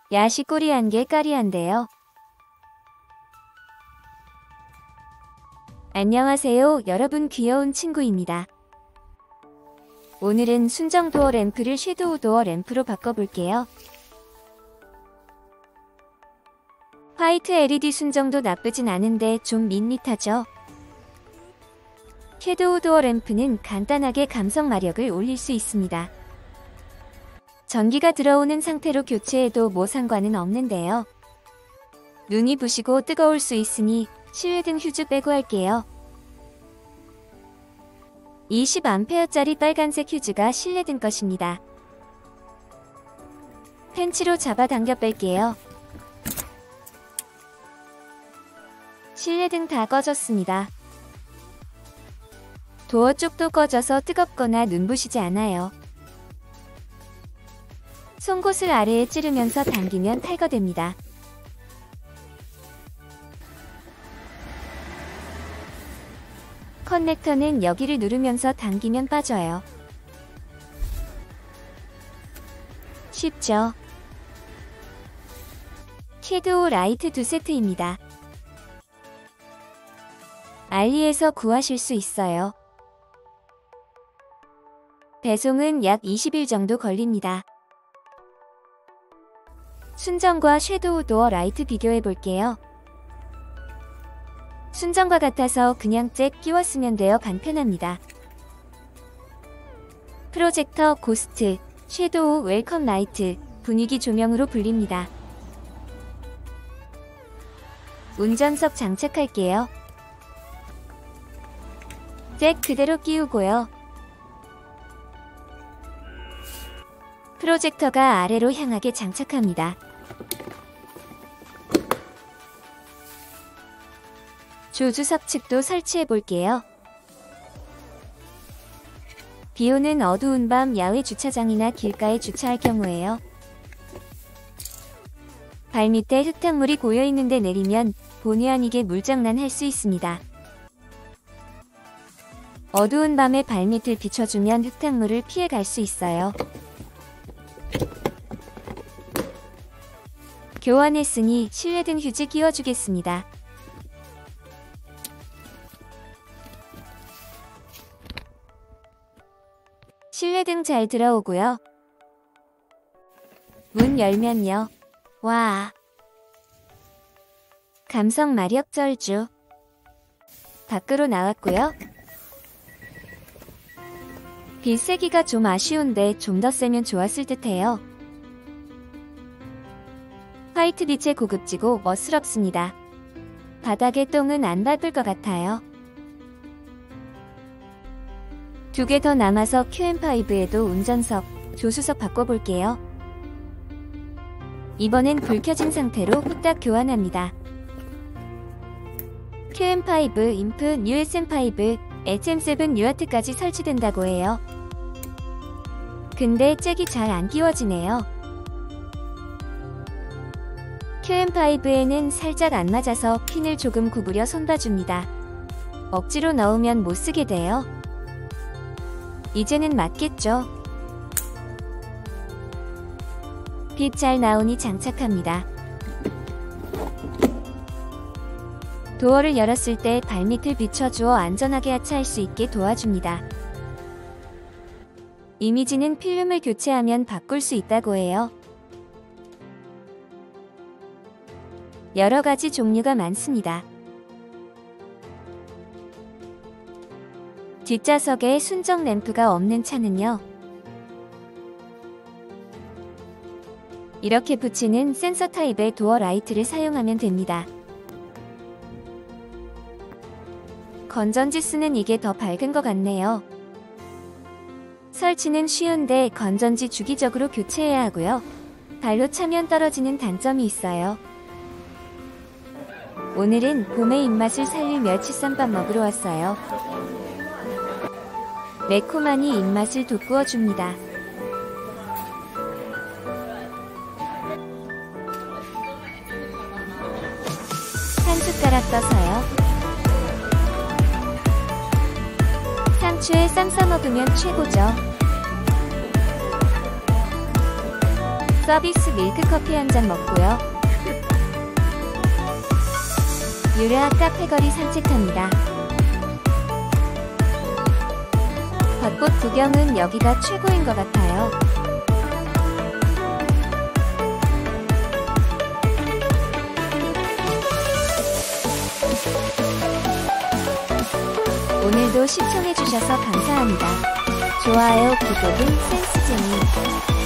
야시꼬리한 게 까리한데요. 안녕하세요, 여러분. 귀여운 친구입니다. 오늘은 순정 도어 램프를 섀도우 도어 램프로 바꿔볼게요. 화이트 LED 순정도 나쁘진 않은데 좀 밋밋하죠? 섀도우 도어 램프는 간단하게 감성 마력을 올릴 수 있습니다. 전기가 들어오는 상태로 교체해도 뭐 상관은 없는데요. 눈이 부시고 뜨거울 수 있으니 실내등 휴즈 빼고 할게요. 20A짜리 빨간색 휴즈가 실내등 것입니다. 펜치로 잡아당겨 뺄게요. 실내등 다 꺼졌습니다. 도어 쪽도 꺼져서 뜨겁거나 눈부시지 않아요. 송곳을 아래에 찌르면서 당기면 탈거됩니다. 커넥터는 여기를 누르면서 당기면 빠져요. 쉽죠? 섀도우 라이트 2세트입니다. 알리에서 구하실 수 있어요. 배송은 약 20일 정도 걸립니다. 순정과 섀도우 도어 라이트 비교해 볼게요. 순정과 같아서 그냥 잭 끼웠으면 돼요. 간편합니다. 프로젝터 고스트, 섀도우 웰컴 라이트, 분위기 조명으로 불립니다. 운전석 장착할게요. 잭 그대로 끼우고요. 프로젝터가 아래로 향하게 장착합니다. 조주석 측도 설치해 볼게요. 비오는 어두운 밤 야외 주차장이나 길가에 주차할 경우에요. 발밑에 흙탕물이 고여있는데 내리면 본의 아니게 물장난 할 수 있습니다. 어두운 밤에 발밑을 비춰주면 흙탕물을 피해 갈 수 있어요. 교환했으니 실내등 휴지 끼워주겠습니다. 실내등 잘 들어오고요. 문 열면요. 와! 감성 마력 쩔죠. 밖으로 나왔고요. 빛 세기가 좀 아쉬운데 좀 더 세면 좋았을 듯해요. 화이트 빛에 고급지고 멋스럽습니다. 바닥에 똥은 안 밟을 것 같아요. 2개 더 남아서 QM5에도 운전석, 조수석 바꿔볼게요. 이번엔 불 켜진 상태로 후딱 교환합니다. QM5, 인프, USM5, HM7 UART까지 설치된다고 해요. 근데 잭이 잘 안 끼워지네요. QM5에는 살짝 안 맞아서 핀을 조금 구부려 손봐줍니다. 억지로 넣으면 못 쓰게 돼요. 이제는 맞겠죠? 빛 잘 나오니 장착합니다. 도어를 열었을 때 발밑을 비춰주어 안전하게 하차할 수 있게 도와줍니다. 이미지는 필름을 교체하면 바꿀 수 있다고 해요. 여러가지 종류가 많습니다. 뒷좌석에 순정 램프가 없는 차는요. 이렇게 붙이는 센서 타입의 도어 라이트를 사용하면 됩니다. 건전지 쓰는 이게 더 밝은 것 같네요. 설치는 쉬운데 건전지 주기적으로 교체해야 하고요. 발로 차면 떨어지는 단점이 있어요. 오늘은 봄의 입맛을 살릴 멸치쌈밥 먹으러 왔어요. 매콤하니 입맛을 돋구어줍니다. 한 숟가락 떠서요. 상추에 쌈 싸먹으면 최고죠. 서비스 밀크커피 한 잔 먹고요. 유라 카페거리 산책합니다. 벚꽃 구경은 여기가 최고인 것 같아요. 오늘도 시청해주셔서 감사합니다. 좋아요, 구독은 센스쟁이.